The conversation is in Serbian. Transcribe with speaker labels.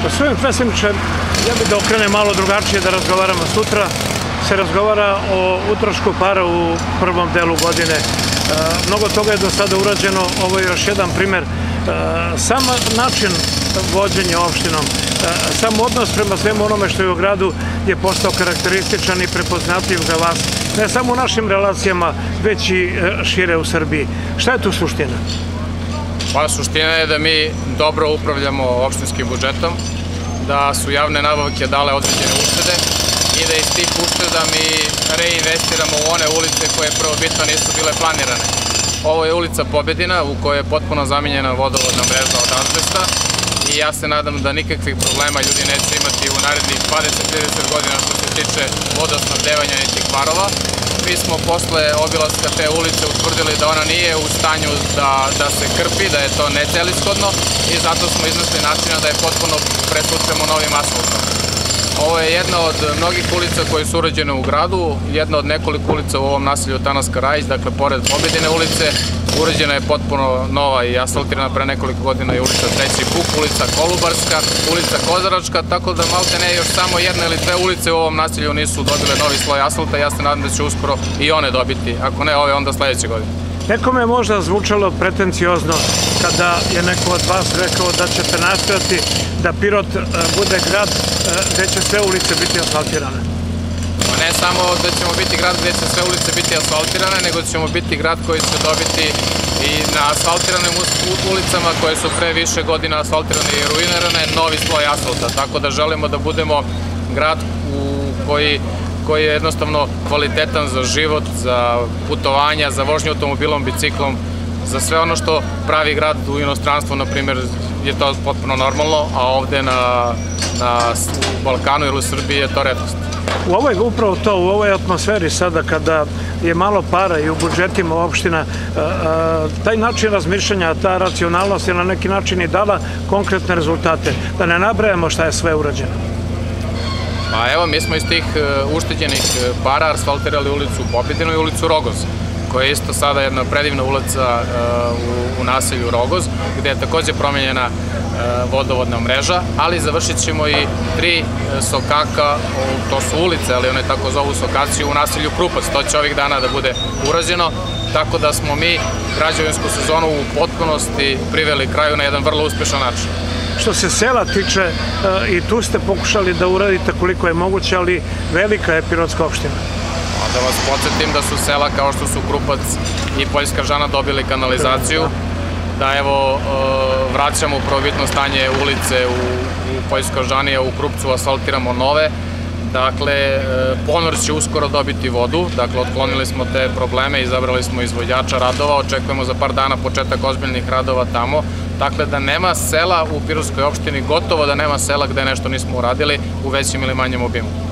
Speaker 1: Gospodin predsjedniče, ja bih da okrenem malo drugačije da razgovaramo sutra. Se razgovara o utrošku para u prvom delu godine. Mnogo toga je do sada urađeno, ovo je još jedan primer. Sam način vođenja opštinom, sam odnos prema svemu onome što je u gradu je postao karakterističan i prepoznatljiv za vas, ne samo u našim relacijama, već i šire u Srbiji. Šta je tu suština?
Speaker 2: Pa suština je da mi dobro upravljamo opštinskim budžetom, da su javne nabavke dale određene uštede i da iz tih ušteda mi reinvestiramo u one ulice koje prvobitno nisu bile planirane. Ovo je ulica Pobedina u kojoj je potpuno zamenjena vodovodna mreža od azbesta i ja se nadam da nikakvih problema ljudi neće imati u narednih 20-30 godina što se tiče vodosnabdevanja i tih kvarova. Mi smo posle obilaska te ulice utvrdili da ona nije u stanju da se krpi, da je to necelishodno i zato smo iznašli načina da je potpuno presvučemo novim asfaltom. Ovo je jedna od mnogih ulica koje su urađene u gradu, jedna od nekoliko ulica u ovom naselju Tanaska Rajić, dakle pored Pobedine ulice, urađena je potpuno nova i asfaltirana pre nekoliko godina je ulica Treći Buk, ulica Kolubarska, ulica Kozaračka, tako da malte ne još samo jedna ili dve ulice u ovom naselju nisu dobile novi sloj asfalta, ja se nadam da će uskoro i one dobiti, ako ne ove onda sledeće godine.
Speaker 1: Nekome je možda zvučalo pretenciozno kada je neko od vas rekao da ćete nastojati da Pirot bude grad gde će sve ulice biti asfaltirane.
Speaker 2: Ne samo da ćemo biti grad gde će sve ulice biti asfaltirane, nego ćemo biti grad koji će dobiti i na asfaltiranim ulicama koje su pre više godina asfaltirane i ruinirane novi sloj asfalta. Tako da želimo da budemo grad koji je jednostavno kvalitetan za život, za putovanja, za vožnju automobilom, biciklom, za sve ono što pravi grad u inostranstvu, na primjer, je to potpuno normalno, a ovde na Balkanu ili u Srbiji je to retkost.
Speaker 1: Upravo to, u ovoj atmosferi sada kada je malo para i u budžetima opština, taj način razmišljanja, ta racionalnost je na neki način i dala konkretne rezultate. Da ne nabrajamo šta je sve urađeno.
Speaker 2: Pa evo, mi smo iz tih ušteđenih para asfaltirali ulicu Pobedinu i ulicu Rogoz, koja je isto sada jedna predivna ulica u naselju Rogoz, gde je takođe promenjena vodovodna mreža, ali završit ćemo i 3 sokaka, to su ulice, ali one tako zovu sokaci u naselju Krupac, to će ovih dana da bude urađeno, tako da smo mi građevinsku sezonu u potpunosti priveli kraju na jedan vrlo uspešan način.
Speaker 1: Što se sela tiče, i tu ste pokušali da uradite koliko je moguće, ali velika je Pirotska opština.
Speaker 2: Da vas podsjetim da su sela kao što su Krupac i Poljska Žana dobili kanalizaciju, da evo vraćamo u prvobitno stanje ulice u Poljskoj Žani, a u Krupcu asfaltiramo nove. Dakle, Ponor će uskoro dobiti vodu, dakle otklonili smo te probleme, izabrali smo izvođača radova, očekujemo za par dana početak ozbiljnih radova tamo. Dakle, da nema sela u Pirotskoj opštini, gotovo da nema sela gde nešto nismo uradili u većem ili manjem obimu.